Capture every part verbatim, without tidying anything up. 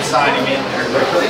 inside immediately or quickly.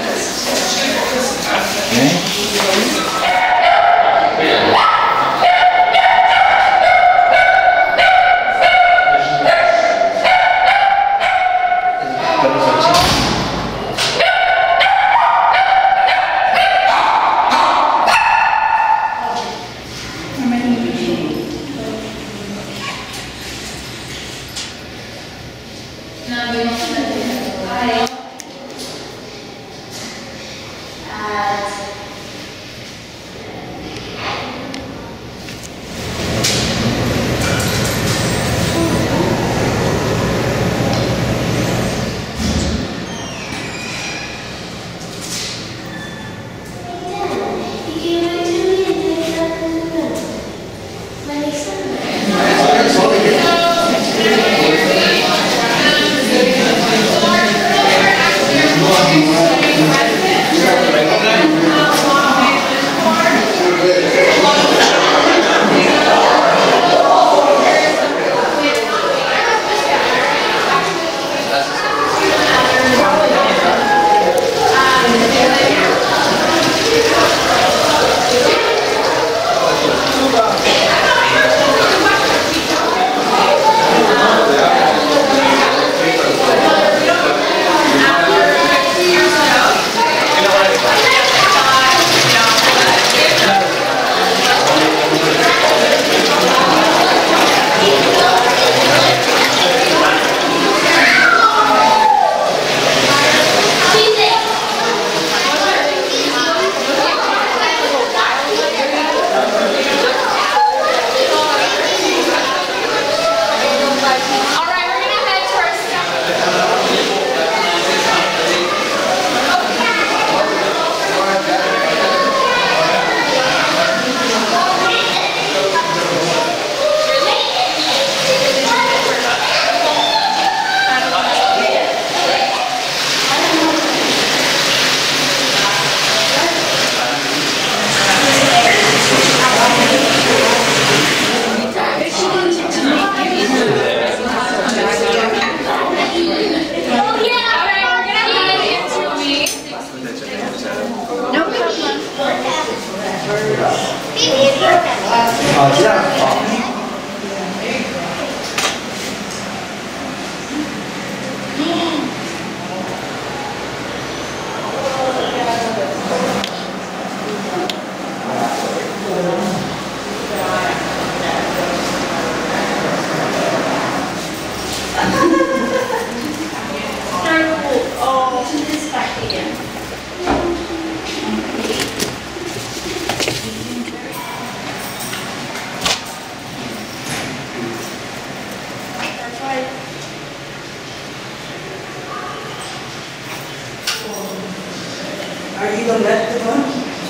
Are you the left one?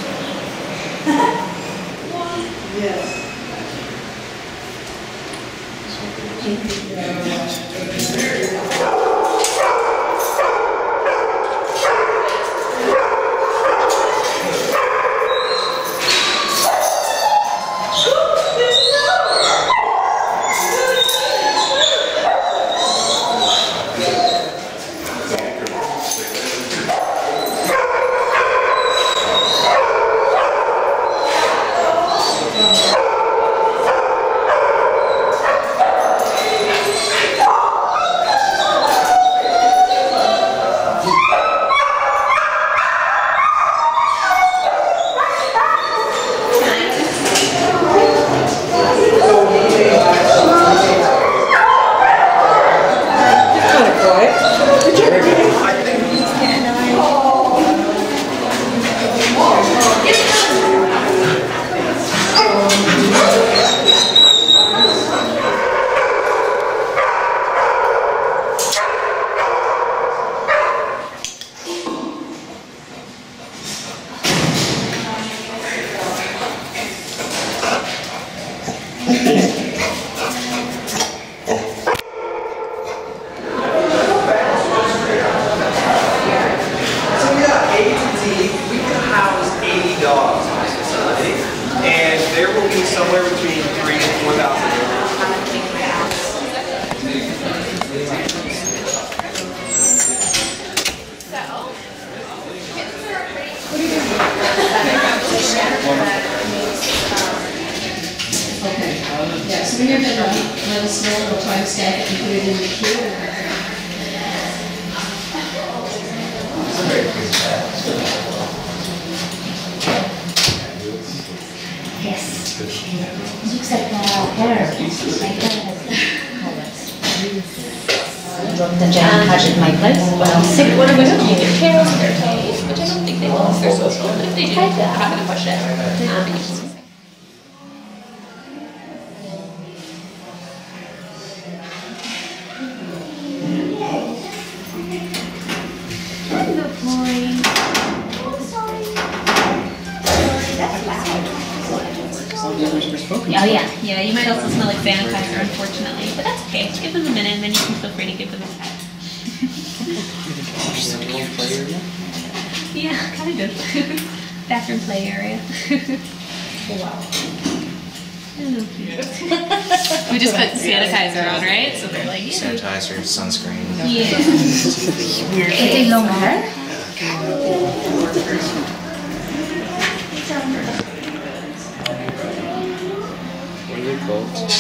Yes. stuff and put it in the queue. Yes. It looks like uh, hair. My hair has colors. The jam cut in my place. Well, sick. What are we doing? Their tails and their toes, which I don't think they will if they're social. But if they do, I'm not going to push it. Um, Oh yeah. Yeah, you might also smell like sanitizer, unfortunately, but that's okay. Give them a minute, and then you can feel free to give them a pet. Yeah, kind of. Bathroom play area. Wow. We just put sanitizer on, right? So they're like, yeah. Sanitizer, sunscreen. Yeah. Is it long hair? What are they called?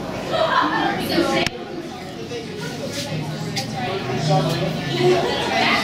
So